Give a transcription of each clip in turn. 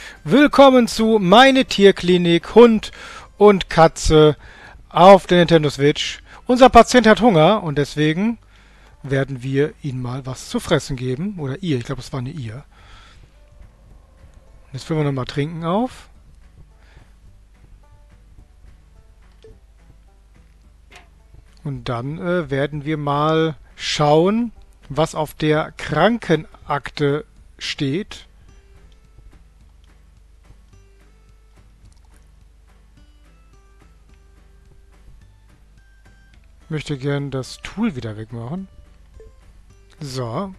Willkommen zu Meine Tierklinik, Hund und Katze auf der Nintendo Switch. Unser Patient hat Hunger und deswegen werden wir ihm mal was zu fressen geben. Oder ihr, ich glaube, es war eine ihr. Jetzt füllen wir nochmal Trinken auf. Und dann werden wir mal schauen, was auf der Krankenakte steht. Ich möchte gern das Tool wieder wegmachen. So.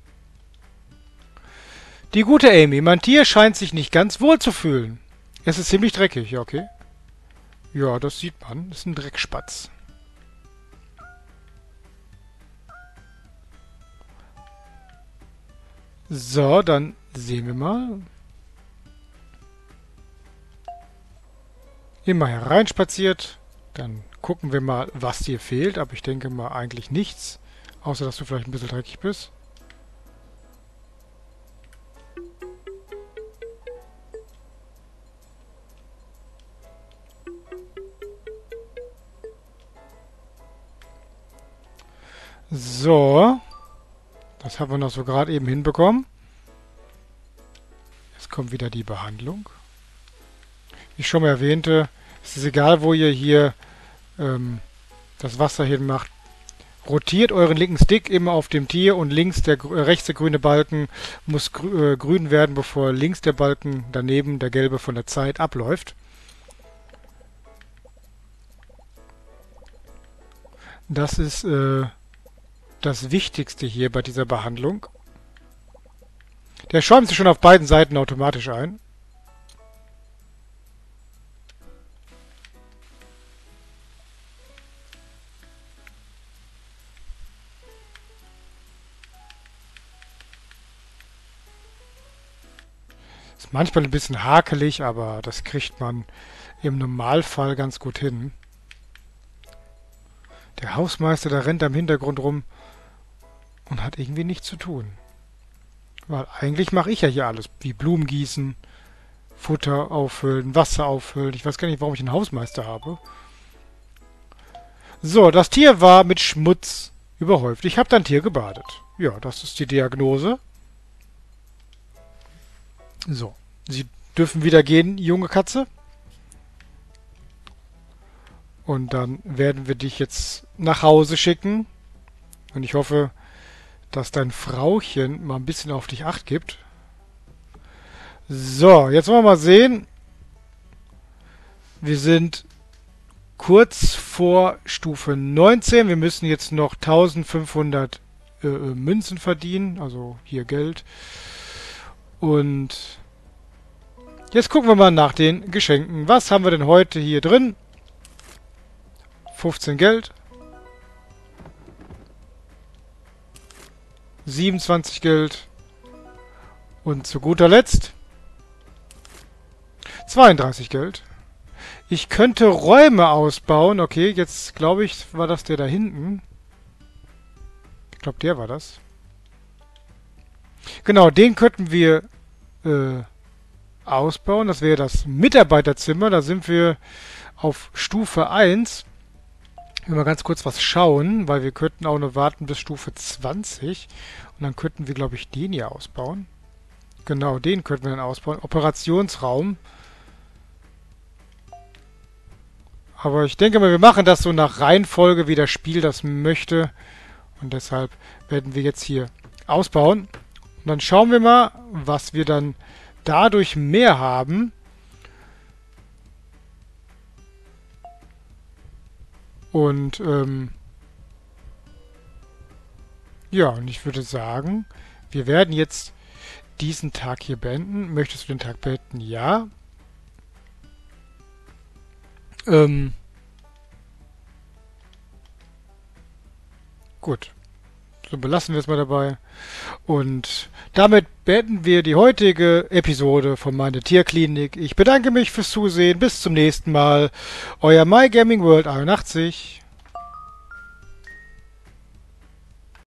Die gute Amy. Mein Tier scheint sich nicht ganz wohl zu fühlen. Es ist ziemlich dreckig, ja, okay. Ja, das sieht man. Das ist ein Dreckspatz. So, dann sehen wir mal. Immer hereinspaziert. Dann gucken wir mal, was dir fehlt. Aber ich denke mal eigentlich nichts. Außer, dass du vielleicht ein bisschen dreckig bist. So. Das haben wir noch so gerade eben hinbekommen. Jetzt kommt wieder die Behandlung. Wie ich schon mal erwähnte, es ist egal, wo ihr hier das Wasser hinmacht. Rotiert euren linken Stick immer auf dem Tier und rechts der grüne Balken muss grün werden, bevor links der Balken daneben, der gelbe von der Zeit, abläuft. Das ist das Wichtigste hier bei dieser Behandlung. Der schäumt sich schon auf beiden Seiten automatisch ein. Ist manchmal ein bisschen hakelig, aber das kriegt man im Normalfall ganz gut hin. Der Hausmeister, der rennt am Hintergrund rum und hat irgendwie nichts zu tun. Weil eigentlich mache ich ja hier alles, wie Blumen gießen, Futter auffüllen, Wasser auffüllen. Ich weiß gar nicht, warum ich einen Hausmeister habe. So, das Tier war mit Schmutz überhäuft. Ich habe dein Tier gebadet. Ja, das ist die Diagnose. So, Sie dürfen wieder gehen, junge Katze. Und dann werden wir dich jetzt nach Hause schicken. Und ich hoffe, dass dein Frauchen mal ein bisschen auf dich Acht gibt. So, jetzt wollen wir mal sehen. Wir sind kurz vor Stufe 19. Wir müssen jetzt noch 1500 Münzen verdienen. Also hier Geld. Und jetzt gucken wir mal nach den Geschenken. Was haben wir denn heute hier drin? 15 Geld. 27 Geld. Und zu guter Letzt 32 Geld. Ich könnte Räume ausbauen. Okay, jetzt glaube ich, war das der da hinten. Ich glaube, der war das. Genau, den könnten wir ausbauen. Das wäre das Mitarbeiterzimmer. Da sind wir auf Stufe 1. Ich will mal ganz kurz was schauen, weil wir könnten auch nur warten bis Stufe 20. Und dann könnten wir, glaube ich, den hier ausbauen. Genau, den könnten wir dann ausbauen. Operationsraum. Aber ich denke mal, wir machen das so nach Reihenfolge, wie das Spiel das möchte. Und deshalb werden wir jetzt hier ausbauen. Und dann schauen wir mal, was wir dann dadurch mehr haben. Und ja, und ich würde sagen, wir werden jetzt diesen Tag hier beenden. Möchtest du den Tag beenden? Ja. Gut. So belassen wir es mal dabei. Und damit beenden wir die heutige Episode von Meine Tierklinik. Ich bedanke mich fürs Zusehen. Bis zum nächsten Mal. Euer MyGamingWorld 81.